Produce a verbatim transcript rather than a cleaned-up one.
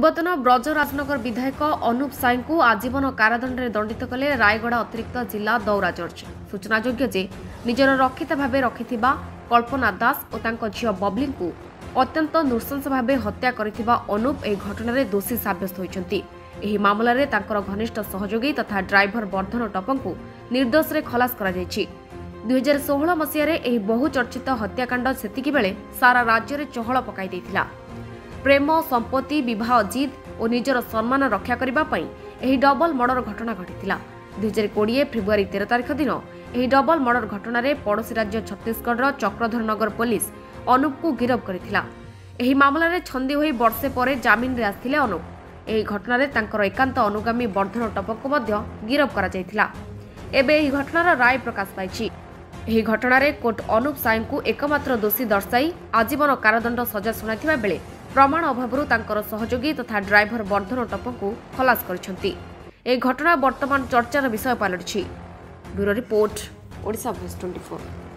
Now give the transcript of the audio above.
पूर्वतन ब्रज राजनगर विधायक अनुप साई को आजीवन कारादंड में दंडित कले रायगड़ा अतिरिक्त जिला दौरा जज। सूचनायोग्य जे निजर रक्षिता भाव रखि कल्पना दास और तांको झियो बबली को अत्यंत नृशंस भाव हत्या करिथिबा अनुप एही घटना रे दोषी साब्यस्त होइछन्ति। एही मामला रे तांकर घनिष्ठ सहयोगी तथा ड्राइवर वर्धन टपन को निर्दोष रे खलास करा जायछि। दुई हजार षोहल मसीह एही बहुचर्चित हत्याकांड सेतिकी बेले सारा राज्य रे चहल पकाई दैथिला। प्रेम संपत्ति विवाह जिद और निजर सम्मान रक्षा करने यह डबल मर्डर घटना घटी दुई हजार कोड़े फेब्रुआरी तेरह तारिख दिन यह डबल मर्डर घटना पड़ोशी राज्य छत्तीसगढ़ चक्रधर नगर पुलिस अनुप को गिरफ्त करथिला। एही मामला रे छंदी होई वर्षे पर जामिन रे आसिथिले अनुप। एही घटना रे तांकर एकांत अनुगामी वर्धन टपक को मध्य गिरफ्त करा जायथिला। एबे एही घटनार राय प्रकाश पाइछि। एही घटना रे कोर्ट अनुप साई को एकमात्र दोषी दर्शाई आजीवन कारादंड सजा सुनाइथिबा बेले प्रमाण अभाव तांकर सहयोगी तथा ड्राइवर वर्धन टपन को खलास करछन्ति। ए घटना वर्तमान चर्चार विषय पलटिछि। ब्यूरो रिपोर्ट ओडिशा भॉइस चौबीस।